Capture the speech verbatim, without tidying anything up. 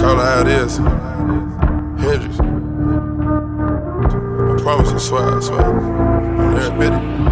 Call it how it is. Hendrix. I promise I swear, I swear. I'm there, admit it.